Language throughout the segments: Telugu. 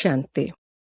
శాంతి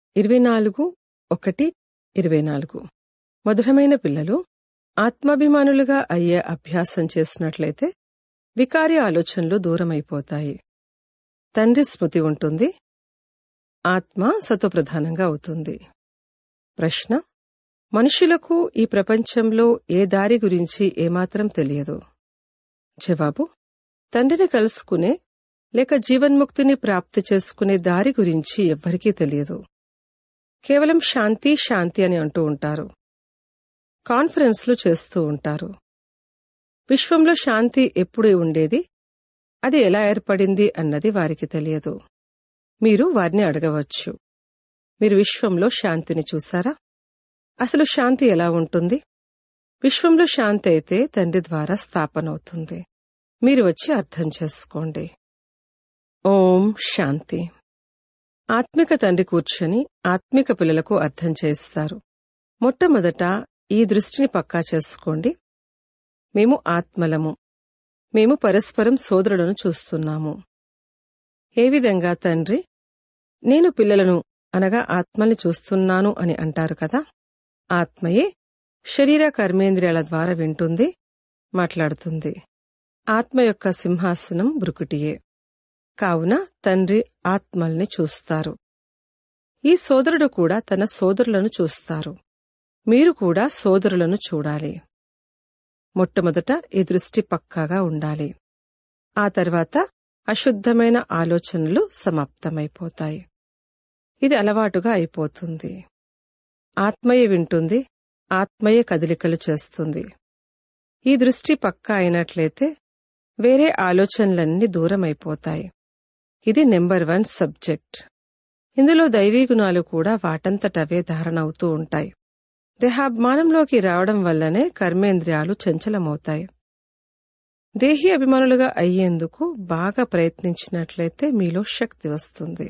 24/1/24 మధురమైన పిల్లలు, ఆత్మాభిమానులుగా అయ్యే అభ్యాసం చేసినట్లయితే వికారి ఆలోచనలు దూరమైపోతాయి. తండ్రి స్మృతి ఉంటుంది. ఆత్మ సతోప్రధానంగా అవుతుంది. ప్రశ్న: మనుషులకు ఈ ప్రపంచంలో ఏ దారి గురించి ఏమాత్రం తెలియదు. జవాబు: తండ్రిని కలుసుకునే లేక జీవన్ముక్తిని ప్రాప్తి చేసుకునే దారి గురించి ఎవ్వరికీ తెలియదు. కేవలం శాంతి శాంతి అని అంటూ ఉంటారు. కాన్ఫరెన్స్లు చేస్తూ ఉంటారు. విశ్వంలో శాంతి ఎప్పుడు ఉండేది, అది ఎలా ఏర్పడింది అన్నది వారికి తెలియదు. మీరు వారిని అడగవచ్చు, మీరు విశ్వంలో శాంతిని చూశారా? అసలు శాంతి ఎలా ఉంటుంది? విశ్వంలో శాంతి అయితే తండ్రి ద్వారా స్థాపనవుతుంది. మీరు వచ్చి అర్థం చేసుకోండి. ఓం శాంతి. ఆత్మిక తండ్రి కూర్చొని ఆత్మిక పిల్లలకు అర్థం చేస్తారు. మొట్టమొదట ఈ దృష్టిని పక్కా చేసుకోండి. మేము ఆత్మలము. మేము పరస్పరం సోదరులను చూస్తున్నాము. ఏ విధంగా తండ్రి నేను పిల్లలను అనగా ఆత్మల్ని చూస్తున్నాను అని అంటారు కదా. ఆత్మయే శరీర కర్మేంద్రియాల ద్వారా వింటుంది, మాట్లాడుతుంది. ఆత్మ యొక్క సింహాసనం బ్రుకుటియే. కావున తండ్రి ఆత్మల్ని చూస్తారు. ఈ సోదరుడు కూడా తన సోదరులను చూస్తారు. మీరు కూడా సోదరులను చూడాలి. మొట్టమొదట ఈ దృష్టి పక్కాగా ఉండాలి. ఆ తర్వాత అశుద్ధమైన ఆలోచనలు సమాప్తమైపోతాయి. ఇది అలవాటుగా అయిపోతుంది. ఆత్మయే వింటుంది, ఆత్మయే కదలికలు చేస్తుంది. ఈ దృష్టి పక్కా అయినట్లయితే వేరే ఆలోచనలన్నీ దూరమైపోతాయి. ఇది నెంబర్ 1 సబ్జెక్ట్. ఇందులో దైవీ గుణాలు కూడా వాటంతటవే ధారణ అవుతూ ఉంటాయి. దేహాభిమానంలోకి రావడం వల్లనే కర్మేంద్రియాలు చంచలమవుతాయి. దేహీ అభిమానులుగా అయ్యేందుకు బాగా ప్రయత్నించినట్లయితే మీలో శక్తి వస్తుంది.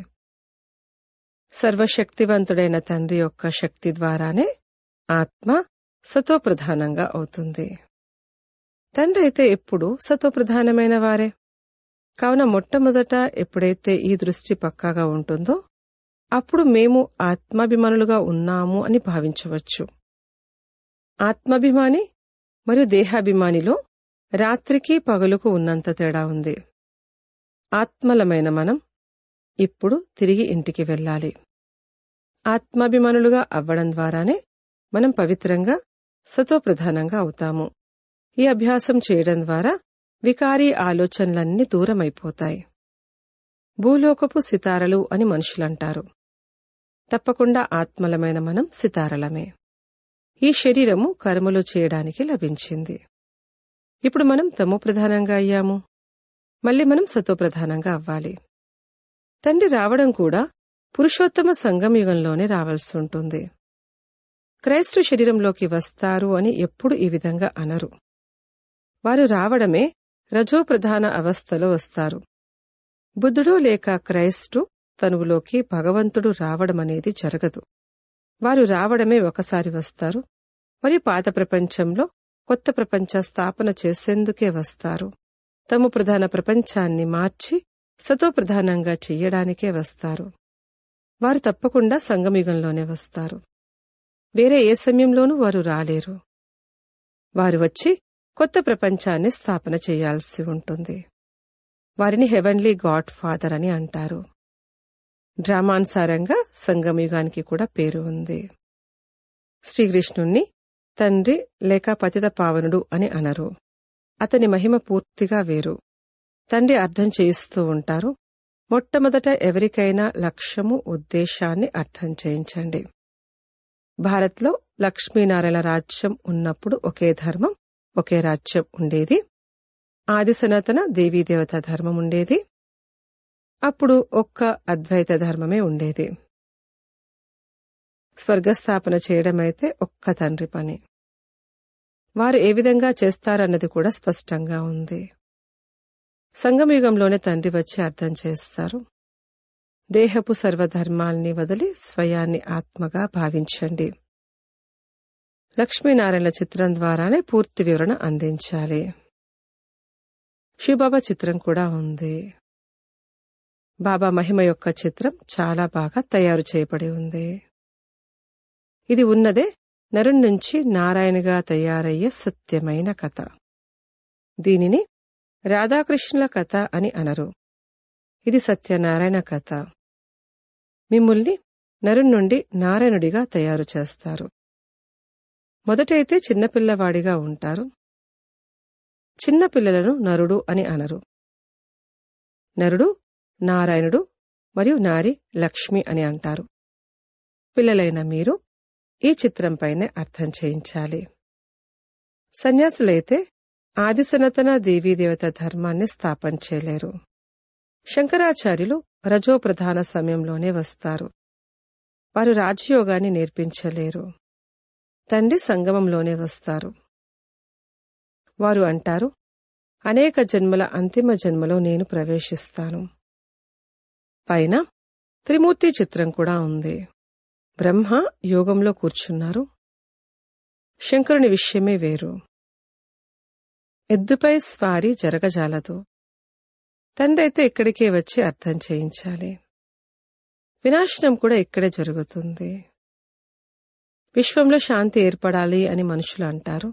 సర్వశక్తివంతుడైన తండ్రి యొక్క శక్తి ద్వారానే ఆత్మ సతోప్రధానంగా అవుతుంది. తండ్రి అయితే ఎప్పుడూ సతోప్రధానమైన వారే. కావున మొట్టమొదట ఎప్పుడైతే ఈ దృష్టి పక్కాగా ఉంటుందో అప్పుడు మేము ఆత్మాభిమానులుగా ఉన్నాము అని భావించవచ్చు. ఆత్మాభిమాని మరియు దేహాభిమానిలో రాత్రికి పగలుకు ఉన్నంత తేడా ఉంది. ఆత్మలమైన మనం ఇప్పుడు తిరిగి ఇంటికి వెళ్ళాలి. ఆత్మాభిమానులుగా అవ్వడం ద్వారానే మనం పవిత్రంగా సతోప్రధానంగా అవుతాము. ఈ అభ్యాసం చేయడం ద్వారా వికారీ ఆలోచనలన్నీ దూరమైపోతాయి. భూలోకపు సితారలు అని మనుషులంటారు. తప్పకుండా ఆత్మలమైన మనం సితారలమే. ఈ శరీరము కర్మలు చేయడానికి లభించింది. ఇప్పుడు మనం తమోప్రధానంగా అయ్యాము. మళ్ళీ మనం సతోప్రధానంగా అవ్వాలి. తండ్రి రావడం కూడా పురుషోత్తమ సంగమయుగంలోనే రావాల్సి ఉంటుంది. క్రైస్తవ శరీరంలోకి వస్తారు అని ఎప్పుడు ఈ విధంగా అనరు. వారు రావడమే రజోప్రధాన అవస్థలో వస్తారు. బుద్ధుడు లేక క్రైస్తు తనువులోకి భగవంతుడు రావడమనేది జరగదు. వారు రావడమే ఒకసారి వస్తారు, మరియు పాత ప్రపంచంలో కొత్త ప్రపంచ స్థాపన చేసేందుకే వస్తారు. తమ ప్రధాన ప్రపంచాన్ని మార్చి సతోప్రధానంగా చెయ్యడానికే వస్తారు. వారు తప్పకుండా సంగమయుగంలోనే వస్తారు. వేరే ఏ సమయంలోనూ వారు రాలేరు. వారు వచ్చి కొత్త ప్రపంచాన్ని స్థాపన చేయాల్సి ఉంటుంది. వారిని హెవెన్లీ గాడ్ ఫాదర్ అని అంటారు. డ్రామానుసారంగా సంగమయుగానికి కూడా పేరు ఉంది. శ్రీకృష్ణుణ్ణి తండ్రి లేక పతిత పావనుడు అని అనరు. అతని మహిమ పూర్తిగా వేరు. తండ్రి అర్థం చేయిస్తూ ఉంటారు. మొట్టమొదట ఎవరికైనా లక్ష్యము, ఉద్దేశాన్ని అర్థం చేయించండి. భారత్లో లక్ష్మీనారాయణ రాజ్యం ఉన్నప్పుడు ఒకే ధర్మం, ఒకే రాజ్యం ఉండేది. ఆది సనాతన దేవీదేవత ధర్మం ఉండేది. అప్పుడు ఒక్క అద్వైత ధర్మమే ఉండేది. స్వర్గస్థాపన చేయడమైతే ఒక్క తండ్రి పని. వారు ఏ విధంగా చేస్తారన్నది కూడా స్పష్టంగా ఉంది. సంగమయుగంలోనే తండ్రి వచ్చి అర్థం చేస్తారు. దేహపు సర్వధర్మాల్ని వదిలి స్వయాన్ని ఆత్మగా భావించండి. లక్ష్మీనారాయణ చిత్రం ద్వారానే పూర్తి వివరణ అందించాలి. శివబాబా చిత్రం కూడా ఉంది. బాబా మహిమ యొక్క చిత్రం చాలా బాగా తయారు చేయబడి ఉంది. ఇది ఉన్నదే నరుని నుంచి నారాయణగా తయారయ్యే సత్యమైన కథ. దీనిని రాధాకృష్ణుల కథ అని అనరు. ఇది సత్యనారాయణ కథ. మిమ్ముల్ని నరుని నుండి నారాయణుడిగా తయారు చేస్తారు. మొదటైతే చిన్నపిల్లవాడిగా ఉంటారు. చిన్నపిల్లలను నరుడు అని అనరు. నరుడు నారాయణుడు మరియు నారి లక్ష్మి అని అంటారు. పిల్లలైన మీరు ఈ చిత్రంపైనే అర్థం చేయించాలి. సన్యాసులైతే ఆది సనాతన దేవీదేవత ధర్మాన్ని స్థాపన చేయలేరు. శంకరాచార్యులు రజోప్రధాన సమయంలోనే వస్తారు. వారు రాజయోగాన్ని నేర్పించలేరు. తండ్రి సంగమంలోనే వస్తారు. వారు అంటారు, అనేక జన్మల అంతిమ జన్మలో నేను ప్రవేశిస్తాను. పైన త్రిమూర్తి చిత్రం కూడా ఉంది. బ్రహ్మ యోగంలో కూర్చున్నారు. శంకరుని విషయమే వేరు. ఎద్దుపై స్వారీ జరగజాలదు. తండ్రైతే ఇక్కడికే వచ్చి అర్థం చేయించాలి. వినాశనం కూడా ఇక్కడే జరుగుతుంది. విశ్వంలో శాంతి ఏర్పడాలి అని మనుషులు అంటారు.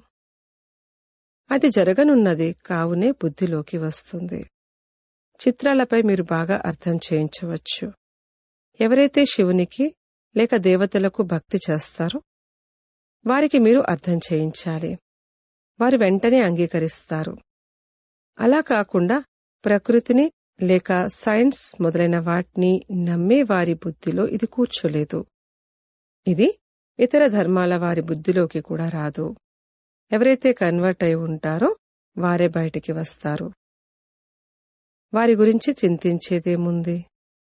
అది జరగనున్నది, కావునే బుద్ధిలోకి వస్తుంది. చిత్రాలపై మీరు బాగా అర్థం చేయించవచ్చు. ఎవరైతే శివునికి లేక దేవతలకు భక్తి చేస్తారో వారికి మీరు అర్థం చేయించాలి. వారు వెంటనే అంగీకరిస్తారు. అలా కాకుండా ప్రకృతిని లేక సైన్స్ మొదలైన వాటిని నమ్మే వారి బుద్ధిలో ఇది కూర్చోలేదు. ఇది ఇతర ధర్మాల వారి బుద్ధిలోకి కూడా రాదు. ఎవరైతే కన్వర్ట్ అయి ఉంటారో వారే బయటికి వస్తారు. వారి గురించి చింతించేదేముంది?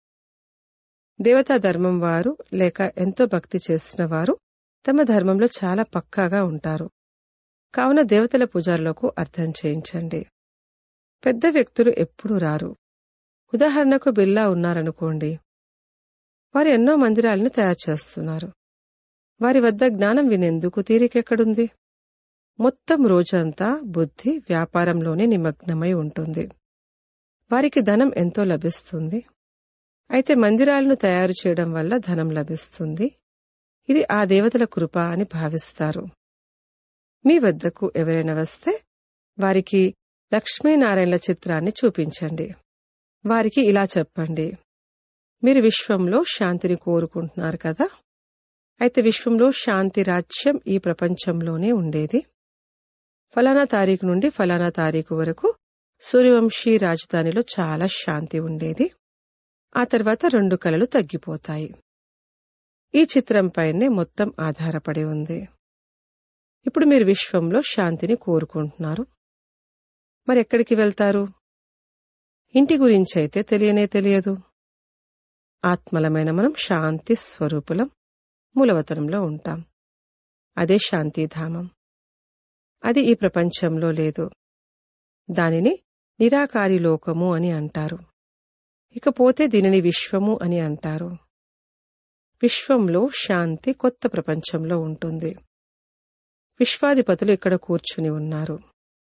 దేవతా ధర్మం వారు లేక ఎంతో భక్తి చేసిన వారు తమ ధర్మంలో చాలా పక్కాగా ఉంటారు. కావున దేవతల పూజారులకు అర్థం చేయించండి. పెద్ద వ్యక్తులు ఎప్పుడూ రారు. ఉదాహరణకు బిర్లా ఉన్నారనుకోండి. వారు ఎన్నో మందిరాలను తయారు చేస్తున్నారు. వారి వద్ద జ్ఞానం వినేందుకు తీరికెక్కడుంది? మొత్తం రోజంతా బుద్ధి వ్యాపారంలోనే నిమగ్నమై ఉంటుంది. వారికి ధనం ఎంతో లభిస్తుంది. అయితే మందిరాలను తయారు చేయడం వల్ల ధనం లభిస్తుంది. ఇది ఆ దేవతల కృప అని భావిస్తారు. మీ వద్దకు ఎవరైనా వస్తే వారికి లక్ష్మీనారాయణల చిత్రాన్ని చూపించండి. వారికి ఇలా చెప్పండి, మీరు విశ్వంలో శాంతిని కోరుకుంటున్నారు కదా. అయితే విశ్వంలో శాంతి రాజ్యం ఈ ప్రపంచంలోనే ఉండేది. ఫలానా తారీఖు నుండి ఫలానా తారీఖు వరకు సూర్యవంశీ రాజధానిలో చాలా శాంతి ఉండేది. ఆ తర్వాత 2 కలలు తగ్గిపోతాయి. ఈ చిత్రంపైనే మొత్తం ఆధారపడి ఉంది. ఇప్పుడు మీరు విశ్వంలో శాంతిని కోరుకుంటున్నారు. మరెక్కడికి వెళ్తారు? ఇంటి గురించైతే తెలియనే తెలియదు. ఆత్మలమైన మనం శాంతి స్వరూపులం, మూలవతనంలో ఉంటాం. అదే శాంతిధామం. అది ఈ ప్రపంచంలో లేదు. దానిని నిరాకారి లోకము అని అంటారు. ఇకపోతే దీనిని విశ్వము అని అంటారు. విశ్వంలో శాంతి కొత్త ప్రపంచంలో ఉంటుంది. విశ్వాధిపతులు ఇక్కడ కూర్చుని ఉన్నారు.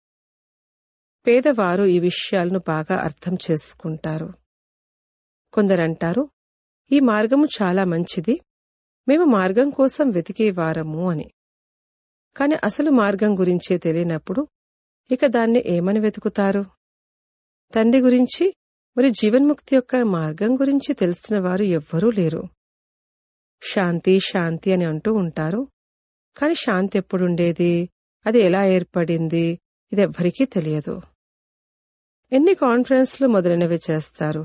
పేదవారు ఈ విషయాలను బాగా అర్థం చేసుకుంటారు. కొందరంటారు, ఈ మార్గము చాలా మంచిది, మేము మార్గం కోసం వెతికేవారము అని. కాని అసలు మార్గం గురించే తెలియనప్పుడు ఇక దాన్ని ఏమని వెతుకుతారు? తండ్రి గురించి మరి జీవన్ముక్తి యొక్క మార్గం గురించి తెలిసిన వారు ఎవ్వరూ లేరు. శాంతి శాంతి అని అంటూ ఉంటారు. కాని శాంతి ఎప్పుడుండేది, అది ఎలా ఏర్పడింది, ఇదెవ్వరికీ తెలియదు. ఎన్ని కాన్ఫరెన్స్లు మొదలైనవి చేస్తారు.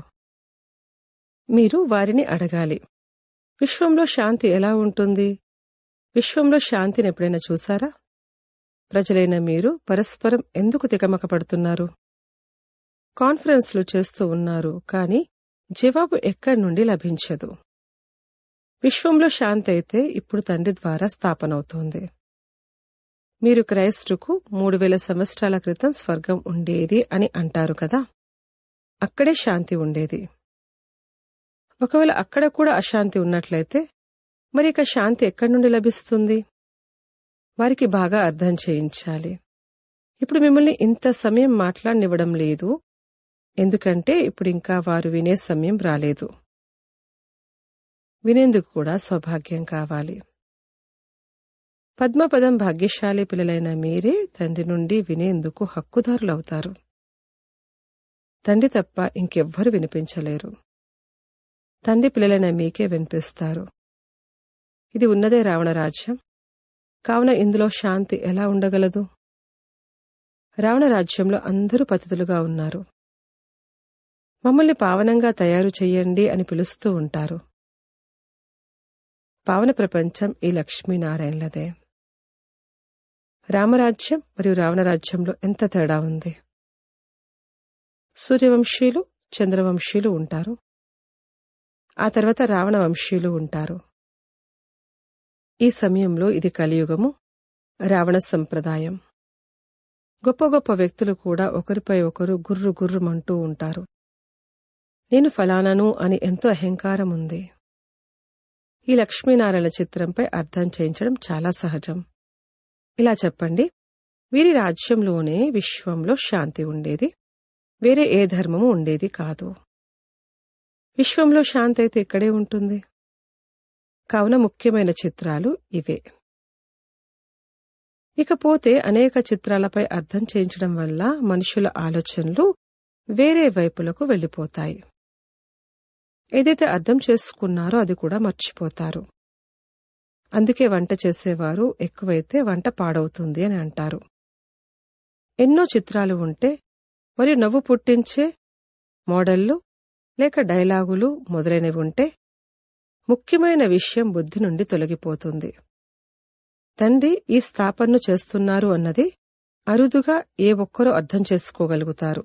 మీరు వారిని అడగాలి, విశ్వంలో శాంతి ఎలా ఉంటుంది? విశ్వంలో శాంతిని ఎప్పుడైనా చూశారా? ప్రజలైన మీరు పరస్పరం ఎందుకు తికమక పడుతున్నారు? కాన్ఫరెన్స్లు చేస్తూ ఉన్నారు, కాని జవాబు ఎక్కడి నుండి లభించదు. విశ్వంలో శాంతి అయితే ఇప్పుడు తండ్రి ద్వారా స్థాపనవుతోంది. మీరు క్రైస్తుకు 3000 సంవత్సరాల క్రితం స్వర్గం ఉండేది అని అంటారు కదా. అక్కడే శాంతి ఉండేది. ఒకవేళ అక్కడ కూడా అశాంతి ఉన్నట్లయితే మరి ఇక శాంతి ఎక్కడి నుండి లభిస్తుంది? వారికి బాగా అర్థం చేయించాలి. ఇప్పుడు మిమ్మల్ని ఇంత సమయం మాట్లాడనివ్వడం లేదు. ఎందుకంటే ఇప్పుడింకా వారు వినే సమయం రాలేదు. వినేందుకు కూడా సౌభాగ్యం కావాలి. పద్మపదం భాగ్యశాలి పిల్లలైన మీరే తండ్రి నుండి వినేందుకు హక్కుదారులవుతారు. తండ్రి తప్ప ఇంకెవ్వరూ వినిపించలేరు. తండ్రి పిల్లలైన మీకే వినిపిస్తారు. ఇది ఉన్నదే రావణరాజ్యం. కావున ఇందులో శాంతి ఎలా ఉండగలదు? రావణరాజ్యంలో అందరూ పతితులుగా ఉన్నారు. మమ్మల్ని పావనంగా తయారు చెయ్యండి అని పిలుస్తూ ఉంటారు. పావన ప్రపంచం ఈ లక్ష్మీనారాయణలదే. రామరాజ్యం మరియు రావణరాజ్యంలో ఎంత తేడా ఉంది! సూర్యవంశీయులు, చంద్రవంశీయులు ఉంటారు. ఆ తర్వాత రావణ వంశీయులు ఉంటారు. ఈ సమయంలో ఇది కలియుగము, రావణ సంప్రదాయం. గొప్ప గొప్ప వ్యక్తులు కూడా ఒకరిపై ఒకరు గుర్రు గుర్రుమంటూ ఉంటారు. నేను ఫలానాను అని ఎంతో అహంకారం ఉంది. ఈ లక్ష్మీనారాయణ చిత్రంపై అర్థం చేయించడం చాలా సహజం. ఇలా చెప్పండి, వీరి రాజ్యంలోనే విశ్వంలో శాంతి ఉండేది, వేరే ఏ ధర్మము ఉండేది కాదు. విశ్వంలో శాంతి అయితే ఇక్కడే ఉంటుంది. కావున ముఖ్యమైన చిత్రాలు ఇవే. ఇకపోతే అనేక చిత్రాలపై అర్థం చేయించడం వల్ల మనుషుల ఆలోచనలు వేరే వైపులకు వెళ్ళిపోతాయి. ఏదైతే అర్థం చేసుకున్నారో అది కూడా మర్చిపోతారు. అందుకే వంట చేసేవారు ఎక్కువైతే వంట పాడవుతుంది అని అంటారు. ఎన్నో చిత్రాలు ఉంటే మరియు నవ్వు పుట్టించే మోడళ్లు లేక డైలాగులు మొదలైనవి ఉంటే ముఖ్యమైన విషయం బుద్ధి నుండి తొలగిపోతుంది. తండ్రి ఈ స్థాపనను చేస్తున్నారు అన్నది అరుదుగా ఏ ఒక్కరూ అర్థం చేసుకోగలుగుతారు.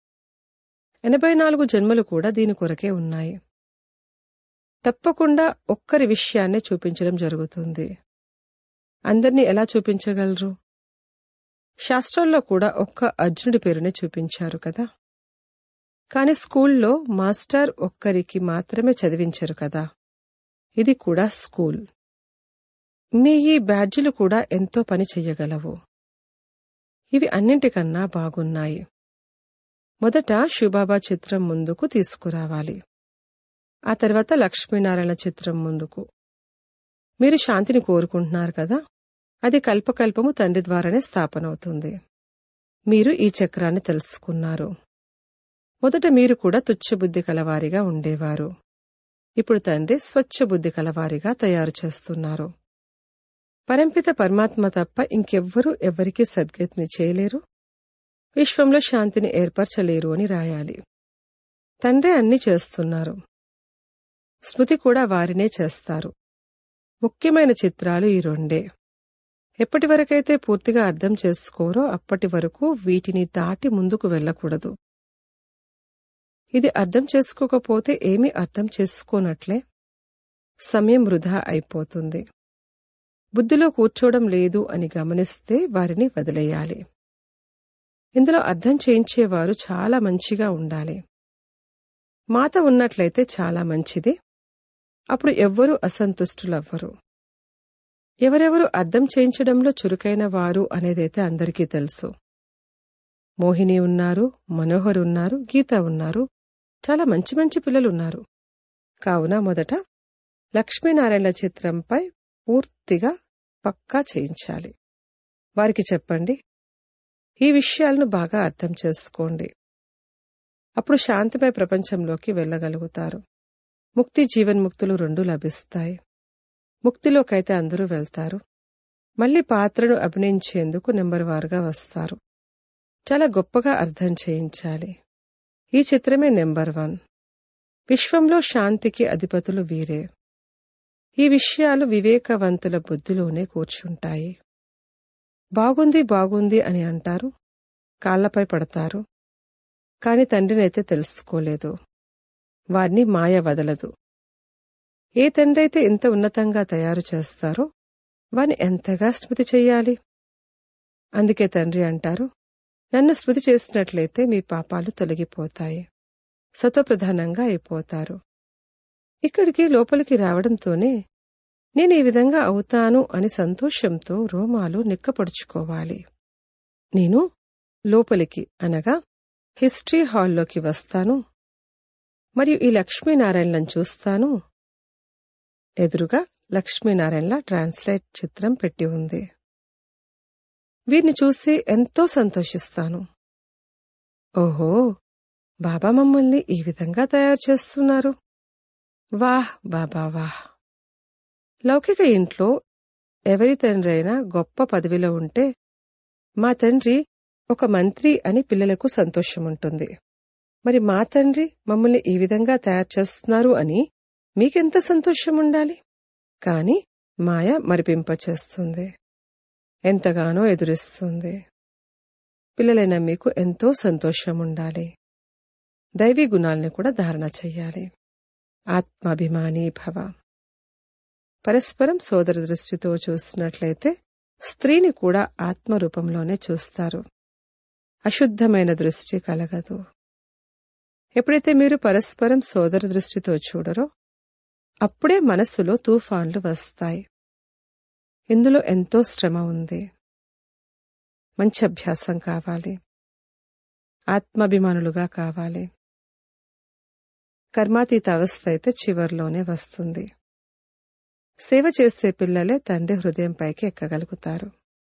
84 జన్మలు కూడా దీని కొరకే ఉన్నాయి. తప్పకుండా ఒక్కరి విషయాన్నే చూపించడం జరుగుతుంది. అందర్నీ ఎలా చూపించగలరు? శాస్త్రాల్లో కూడా ఒక్క అర్జునుడి పేరునే చూపించారు కదా. కాని స్కూల్లో మాస్టర్ ఒక్కరికి మాత్రమే చదివించారు కదా. ఇది కూడా స్కూల్. మీ ఈ బ్యాడ్జీలు కూడా ఎంతో పని చెయ్యగలవు. ఇవి అన్నింటికన్నా బాగున్నాయి. మొదట శివబాబా చిత్రం ముందుకు తీసుకురావాలి. ఆ తర్వాత లక్ష్మీనారాయణ చిత్రం ముందుకు. మీరు శాంతిని కోరుకుంటున్నారు కదా, అది కల్పకల్పము తండ్రి ద్వారానే స్థాపనవుతుంది. మీరు ఈ చక్రాన్ని తెలుసుకున్నారు. మొదట మీరు కూడా తుచ్చబుద్ధి కలవారిగా ఉండేవారు. ఇప్పుడు తండ్రి స్వచ్ఛబుద్ధి కలవారిగా తయారు చేస్తున్నారు. పరంపిత పరమాత్మ తప్ప ఇంకెవ్వరూ ఎవ్వరికీ సద్గతిని చేయలేరు, విశ్వంలో శాంతిని ఏర్పరచలేరు అని రాయాలి. తండ్రే అన్నీ చేస్తున్నారు. స్మృతి కూడా వారినే చేస్తారు. ముఖ్యమైన చిత్రాలు ఈ రెండే. ఎప్పటివరకైతే పూర్తిగా అర్థం చేసుకోరో అప్పటి వరకు వీటిని దాటి ముందుకు వెళ్ళకూడదు. ఇది అర్థం చేసుకోకపోతే ఏమీ అర్థం చేసుకోనట్లే, సమయం వృధా అయిపోతుంది. బుద్ధిలో కూర్చోవడం లేదు అని గమనిస్తే వారిని వదిలేయాలి. ఇందులో అర్థం చేయించేవారు చాలా మంచిగా ఉండాలి. మాత ఉన్నట్లయితే చాలా మంచిది. అప్పుడు ఎవ్వరూ అసంతుష్టులవ్వరు. ఎవరెవరు అర్థం చేయించడంలో చురుకైన వారు అనేదైతే అందరికీ తెలుసు. మోహిని ఉన్నారు, మనోహర్ ఉన్నారు, గీత ఉన్నారు, చాలా మంచి మంచి పిల్లలున్నారు. కావున మొదట లక్ష్మీనారాయణ చిత్రంపై పూర్తిగా పక్కా చేయించాలి. వారికి చెప్పండి, ఈ విషయాలను బాగా అర్థం చేసుకోండి. అప్పుడు శాంతిమయ ప్రపంచంలోకి వెళ్ళగలుగుతారు. ముక్తి జీవన్ముక్తులు రెండూ లభిస్తాయి. ముక్తిలోకైతే అందరూ వెళ్తారు. మళ్లీ పాత్రను అభినయించేందుకు నెంబర్వారుగా వస్తారు. చాలా గొప్పగా అర్థం చేయించాలి. ఈ చిత్రమే నెంబర్ 1. విశ్వంలో శాంతికి అధిపతులు వీరే. ఈ విషయాలు వివేకవంతుల బుద్ధిలోనే కూర్చుంటాయి. బాగుంది బాగుంది అని అంటారు, కాళ్లపై పడతారు. కాని తండ్రినైతే తెలుసుకోలేదు. వారిని మాయ వదలదు. ఏ తండ్రైతే ఇంత ఉన్నతంగా తయారు చేస్తారో వారిని ఎంతగా స్మృతి చెయ్యాలి. అందుకే తండ్రి అంటారు, నన్ను స్మృతి చేసినట్లయితే మీ పాపాలు తొలగిపోతాయి, సతోప్రధానంగా అయిపోతారు. ఇక్కడికి లోపలికి రావడంతోనే నేను ఈ విధంగా అవుతాను అని సంతోషంతో రోమాలు నిక్కపడుచుకోవాలి. నేను లోపలికి అనగా హిస్టరీ హాల్లోకి వస్తాను మరియు ఈ లక్ష్మీనారాయణలను చూస్తాను. ఎదురుగా లక్ష్మీనారాయణల ట్రాన్స్లేట్ చిత్రం పెట్టి ఉంది. వీరిని చూసి ఎంతో సంతోషిస్తాను. ఓహో, బాబా మమ్మల్ని ఈ విధంగా తయారు చేస్తున్నారు. వాహ్ బాబా వాహ్. లౌకిక ఇంట్లో ఎవరి తండ్రి అయినా గొప్ప పదవిలో ఉంటే మా తండ్రి ఒక మంత్రి అని పిల్లలకు సంతోషముంటుంది. మరి మా తండ్రి మమ్మల్ని ఈ విధంగా తయారు చేస్తున్నారు అని మీకెంత సంతోషముండాలి. కాని మాయ మరిపింపచేస్తుంది, ఎంతగానో ఎదురిస్తుంది. పిల్లలైన మీకు ఎంతో సంతోషముండాలి. దైవీ గుణాల్ని కూడా ధారణ చెయ్యాలి. ఆత్మాభిమానీ భవ. పరస్పరం సోదర దృష్టితో చూసినట్లయితే స్త్రీని కూడా ఆత్మరూపంలోనే చూస్తారు. అశుద్ధమైన దృష్టి కలగదు. ఎప్పుడైతే మీరు పరస్పరం సోదర దృష్టితో చూడరో అప్పుడే మనస్సులో తుఫాన్లు వస్తాయి. ఇందులో ఎంతో శ్రమ ఉంది. మంచి అభ్యాసం కావాలి. ఆత్మాభిమానులుగా కావాలి. కర్మాతీత అవస్థ అయితే చివర్లోనే వస్తుంది. సేవ చేసే పిల్లలే తండ్రి హృదయంపైకి ఎక్కగలుగుతారు.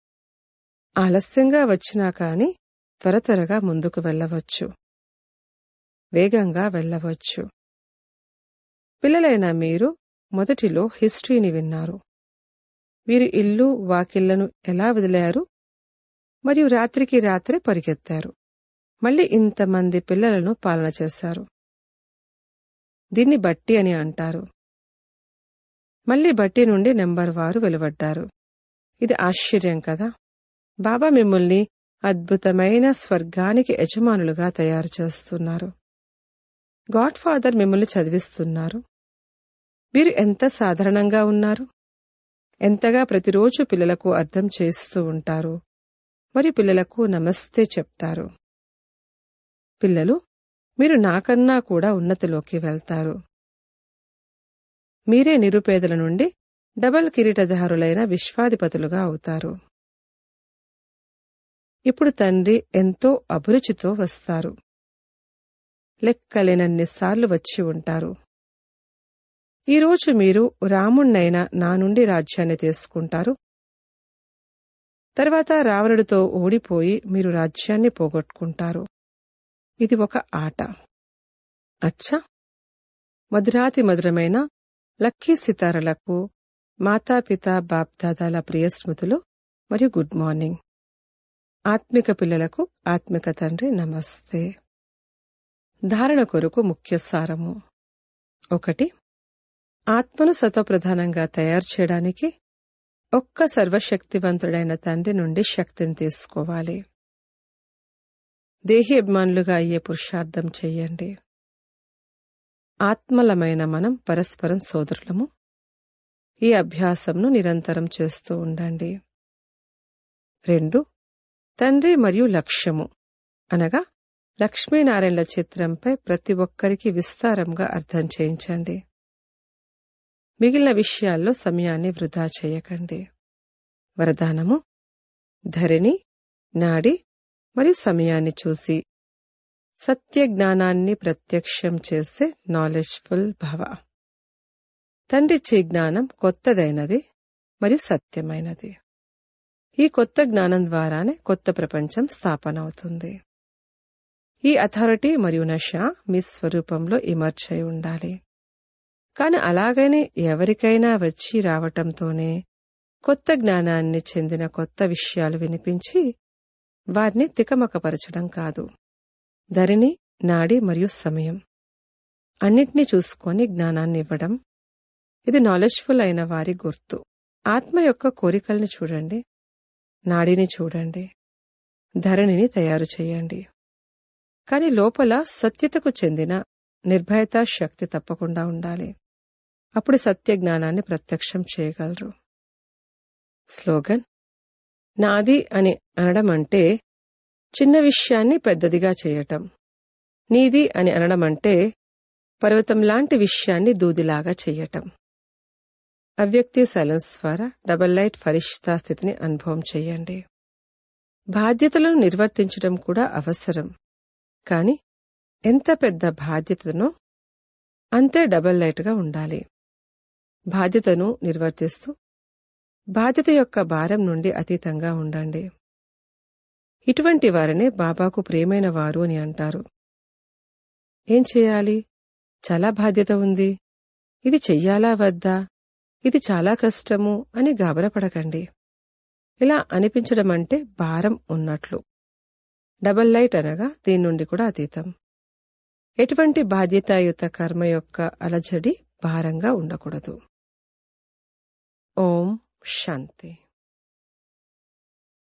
ఆలస్యంగా వచ్చినా కాని త్వరగా ముందుకు వెళ్ళవచ్చు, వేగంగా వెళ్ళవచ్చు. పిల్లలైన మీరు మొదటిలో హిస్టరీని విన్నారు. వీరు ఇల్లు వాకిళ్లను ఎలా వదిలారు మరియు రాత్రికి రాత్రే పరిగెత్తారు. మళ్లీ ఇంతమంది పిల్లలను పాలన చేశారు. దీన్ని బట్టి అని అంటారు. మళ్లీ బట్టి నుండి నెంబర్ వారు వెలువడ్డారు. ఇది ఆశ్చర్యం కదా. బాబా మిమ్మల్ని అద్భుతమైన స్వర్గానికి యజమానులుగా తయారు చేస్తున్నారు. గాడ్ ఫాదర్ మిమ్మల్ని చదివిస్తున్నారు. మీరు ఎంత సాధారణంగా ఉన్నారు, ఎంతగా ప్రతిరోజు పిల్లలకు అర్థం చేస్తూ ఉంటారు మరియు పిల్లలకు నమస్తే చెప్తారు. పిల్లలు, మీరు నాకన్నా కూడా ఉన్నతిలోకి వెళ్తారు. మీరే నిరుపేదల నుండి డబల్ కిరీటధారులైన విశ్వాధిపతులుగా అవుతారు. ఇప్పుడు తండ్రి ఎంతో అభిరుచితో వస్తారు. లెక్కలేనన్నిసార్లు వచ్చి ఉంటారు. ఈరోజు మీరు రాముణ్ణైనా నా నుండి రాజ్యాన్ని తీసుకుంటారు. తర్వాత రావణుడితో ఓడిపోయి మీరు రాజ్యాన్ని పోగొట్టుకుంటారు. ఇది ఒక ఆట. అచ్చా, మధురాతి మధురమైన లక్కీ సితారలకు మాతాపిత బాప్దాదాల ప్రియ స్మృతులు మరియు గుడ్ మార్నింగ్. ఆత్మిక పిల్లలకు ఆత్మిక తండ్రి నమస్తే. ధారణ కొరకు ముఖ్య సారము. 1. ఆత్మను సతోప్రధానంగా తయారు చేయడానికి ఒక్క సర్వశక్తివంతుడైన తండ్రి నుండి శక్తిని తీసుకోవాలి. దేహి అభిమానులుగా అయ్యే పురుషార్థం చెయ్యండి. ఆత్మలమైన మనం పరస్పరం సోదరులము. ఈ అభ్యాసంను నిరంతరం చేస్తూ ఉండండి. 2. తండ్రి మరియు లక్ష్యము అనగా లక్ష్మీనారాయణల చిత్రంపై ప్రతి ఒక్కరికి విస్తారంగా అర్థం చేయించండి. మిగిలిన విషయాల్లో సమయాన్ని వృధా చేయకండి. వరదానము: ధరిణి, నాడి మరియు సమయాన్ని చూసి సత్య జ్ఞానాన్ని ప్రత్యక్షం చేసే నాలెడ్జ్ఫుల్ భవ. తండ్రిచ్చే జ్ఞానం కొత్తదైనది మరియు సత్యమైనది. ఈ కొత్త జ్ఞానం ద్వారానే కొత్త ప్రపంచం స్థాపన అవుతుంది. ఈ అథారిటీ మరియు నశ మీ స్వరూపంలో ఇమర్జ్ అయి ఉండాలి. కాని అలాగని ఎవరికైనా వచ్చి రావటంతోనే కొత్త జ్ఞానాన్ని చెందిన కొత్త విషయాలు వినిపించి వారిని తికమకపరచడం కాదు. ధరిణి, నాడి మరియు సమయం అన్నిటినీ చూసుకొని జ్ఞానాన్ని ఇవ్వడం, ఇది నాలెడ్జ్ఫుల్ అయిన వారి గుర్తు. ఆత్మ యొక్క కోరికల్ని చూడండి, నాడిని చూడండి, ధరణిని తయారు చేయండి. కాని లోపల సత్యతకు చెందిన నిర్భయతా శక్తి తప్పకుండా ఉండాలి. అప్పుడు సత్య జ్ఞానాన్ని ప్రత్యక్షం చేయగలరు. స్లోగన్: నాది అని అనడం అంటే చిన్న విషయాన్ని పెద్దదిగా చేయటం. నీది అని అనడం అంటే పర్వతం లాంటి విషయాన్ని దూదిలాగా చెయ్యటం. అవ్యక్తి సైలెన్స్ ద్వారా డబల్ లైట్ ఫరిష్తా స్థితిని అనుభవం చెయ్యండి. బాధ్యతలను నిర్వర్తించడం కూడా అవసరం. కాని ఎంత పెద్ద బాధ్యతనో అంతే డబల్ లైట్గా ఉండాలి. బాధ్యతను నిర్వర్తిస్తూ బాధ్యత యొక్క భారం నుండి అతీతంగా ఉండండి. ఇటువంటి వారినే బాబాకు ప్రియమైన వారు అని అంటారు. ఏం చేయాలి? చాలా బాధ్యత ఉంది, ఇది చెయ్యాలా వద్దా, ఇది చాలా కష్టము అని గాబరపడకండి. ఇలా అనిపించడం అంటే భారం ఉన్నట్లు. డబల్ లైట్ అనగా దీని నుండి కూడా అతీతం. ఎటువంటి బాధ్యతాయుత కర్మ యొక్క అలజడి భారంగా ఉండకూడదు. ఓం శాంతి.